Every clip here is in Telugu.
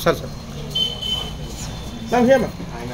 Sir sir ma'am here ma'am.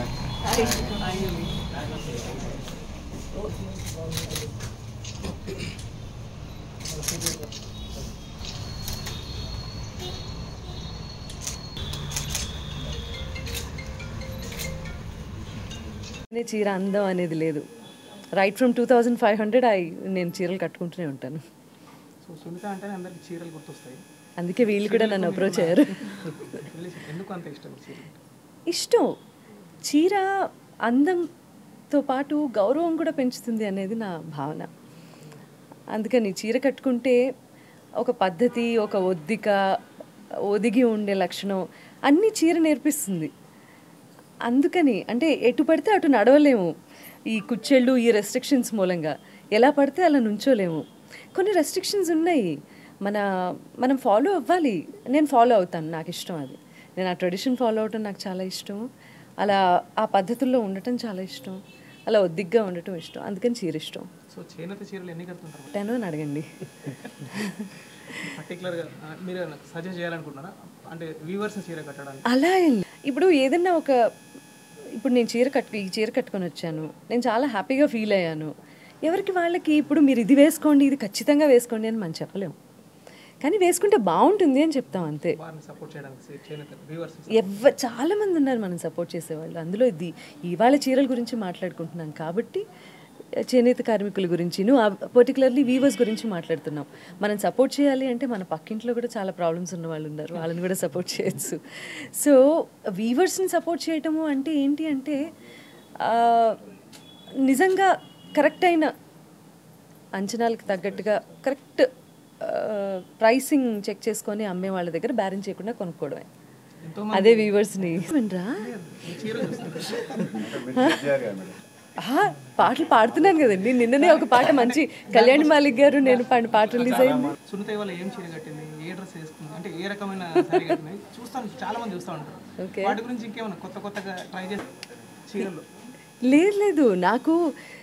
చీర అందం అనేది లేదు. రైట్ ఫ్రమ్ 2500 నేను చీరలు కట్టుకుంటూనే ఉంటాను. సో సునీత అంటే అందరికి చీరలు గుర్తొస్తాయి, అందుకే వీళ్ళు కూడా నన్ను అప్రోచ్ అయ్యారు. ఎందుకు అంత ఇష్టం? ఇష్టం. చీర అందంతో పాటు గౌరవం కూడా పెంచుతుంది అనేది నా భావన. అందుకని చీర కట్టుకుంటే ఒక పద్ధతి, ఒక ఒదిగి ఉండే లక్షణం అన్నీ చీర నేర్పిస్తుంది. అందుకని అంటే ఎటు పడితే అటు నడవలేము. ఈ కుచ్చెళ్ళు, ఈ రెస్ట్రిక్షన్స్ మూలంగా ఎలా పడితే అలా నుంచోలేము. కొన్ని రెస్ట్రిక్షన్స్ ఉన్నాయి, మనం ఫాలో అవ్వాలి. నేను ఫాలో అవుతాను, నాకు ఇష్టం అది. నేను ఆ ట్రెడిషన్ ఫాలో అవటం నాకు చాలా ఇష్టం. అలా ఆ పద్ధతుల్లో ఉండటం చాలా ఇష్టం. అలా ఒద్దిగ్గా ఉండటం ఇష్టం. అందుకని చీర ఇష్టం. సో చేనేత చీరలు ఎన్ని కడుతుంటారు? 10 అని అడగండి. పర్టికులర్గా మీరు సజెస్ట్ చేయాలనుకుంటున్నారా అంటే వ్యూవర్స్ చీర కట్టడానికి? అలా ఇప్పుడు ఏదన్నా ఇప్పుడు నేను ఈ చీర కట్టుకొని వచ్చాను, నేను చాలా హ్యాపీగా ఫీల్ అయ్యాను. ఎవరికి వాళ్ళకి ఇప్పుడు మీరు ఇది వేసుకోండి, ఇది ఖచ్చితంగా వేసుకోండి అని మనం చెప్పలేము. కానీ వేసుకుంటే బాగుంటుంది అని చెప్తాం అంతే. చాలామంది ఉన్నారు మనం సపోర్ట్ చేసేవాళ్ళు. అందులో ఇవాళ చీరల గురించి మాట్లాడుకుంటున్నాం కాబట్టి చేనేత కార్మికుల గురించి, పర్టికులర్లీ వీవర్స్ గురించి మాట్లాడుతున్నాం. మనం సపోర్ట్ చేయాలి అంటే మన పక్కింట్లో కూడా చాలా ప్రాబ్లమ్స్ ఉన్న వాళ్ళు ఉన్నారు, వాళ్ళని కూడా సపోర్ట్ చేయొచ్చు. సో వీవర్స్ని సపోర్ట్ చేయటము అంటే ఏంటి అంటే నిజంగా కరెక్ట్ అయిన అంచనాలకు తగ్గట్టుగా కరెక్ట్ ప్రైసింగ్ చెక్ చేసుకొని అమ్మే వాళ్ళ దగ్గర బేరం చేయకుండా కొనుక్కోవడమే. అదే వీవర్స్ని పాటలు పాడుతున్నాను కదండి. నిన్ననే ఒక పాట మంచి కళ్యాణ్ మాలిక్ గారు నేను పాట రిలీజ్ అయింది. సునీత ఇవాళ ఏం చీర కట్టింది, ఏ డ్రెస్ వేసుకుంది, అంటే ఏ రకమైన సారీ కట్టింది చూస్తాను, చాలా మంది చూస్తూ ఉంటారు. వాటి గురించి ఇంకేమైనా కొత్తగా ట్రై చేసి చీరలు? లేదు, నాకు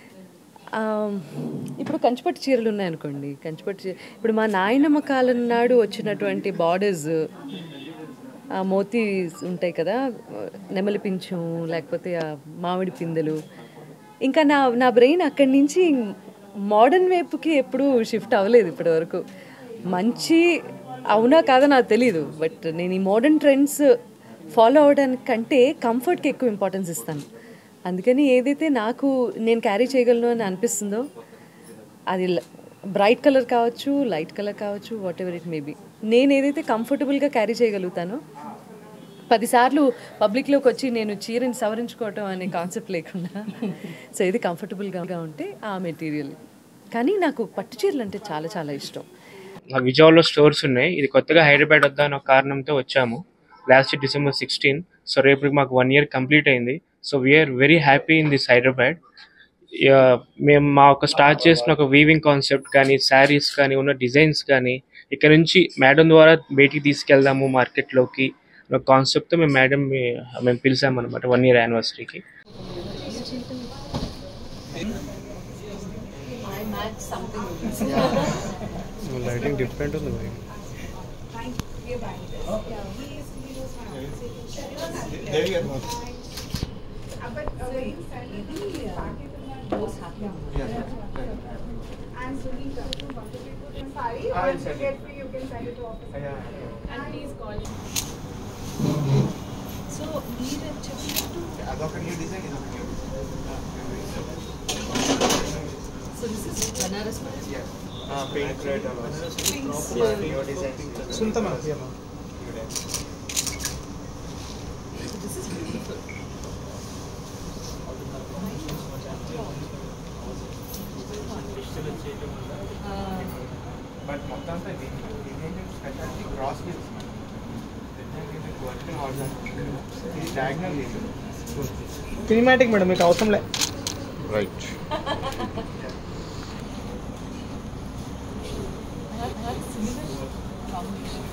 ఇప్పుడు కంచిపట్టు చీరలు ఉన్నాయనుకోండి. ఇప్పుడు మా నాయనమ్మ కాలం నాడు వచ్చినటువంటి బార్డర్స్, మోతీ ఉంటాయి కదా, నెమలి పింఛం, లేకపోతే మామిడి పిందెలు, ఇంకా నా బ్రెయిన్ అక్కడి నుంచి మోడర్న్ వైపుకి ఎప్పుడూ షిఫ్ట్ అవ్వలేదు ఇప్పటి వరకు. మంచి అవునా కాదా నాకు తెలీదు, బట్ నేను ఈ మోడర్న్ ట్రెండ్స్ ఫాలో అవడానికంటే కంఫర్ట్కి ఎక్కువ ఇంపార్టెన్స్ ఇస్తాను. అందుకని ఏదైతే నేను క్యారీ చేయగలను అని అనిపిస్తుందో, అది బ్రైట్ కలర్ కావచ్చు, లైట్ కలర్ కావచ్చు, వాట్ ఎవర్ ఇట్ మేబీ, నేను ఏదైతే కంఫర్టబుల్గా క్యారీ చేయగలుగుతానో, 10 సార్లు పబ్లిక్లోకి వచ్చి నేను చీరని సవరించుకోవటం అనే కాన్సెప్ట్ లేకుండా, సో ఇది కంఫర్టబుల్గా ఉంటే ఆ మెటీరియల్. కానీ నాకు పట్టు చీరలు అంటే చాలా చాలా ఇష్టం. నాకు విజయవాడలో స్టోర్స్ ఉన్నాయి. ఇది కొత్తగా హైదరాబాద్ వద్ద అనే కారణంతో వచ్చాము. Last December 16. సో రేపు మాకు 1 year కంప్లీట్ అయింది. So we are very happy in this Hyderabad. మేము స్టార్ట్ చేసిన ఒక వీవింగ్ కాన్సెప్ట్ కానీ, శారీస్ కానీ, ఉన్న డిజైన్స్ కానీ ఇక్కడ నుంచి మేడం ద్వారా బయటికి తీసుకెళ్దాము మార్కెట్లోకి కాన్సెప్ట్తో మేము పిలిచామన్నమాట 1 year యానివర్సరీకి. లైటింగ్ డిఫరెంట్ ఉంది. And Sunitha, sorry, you can send it to office. And please call you. So, so this is Banaras. Yes. Pink red also. New design. Suintha ma'am. Yeah ma'am. This is beautiful. But మొత్తంతో ఇదేంటి speciality cross with vertical horizontal ఇది డయాగ్నల్ లేదు. సినిమాటిక్ మేడం మీకు అవసరం లే. Right. I have similar combination.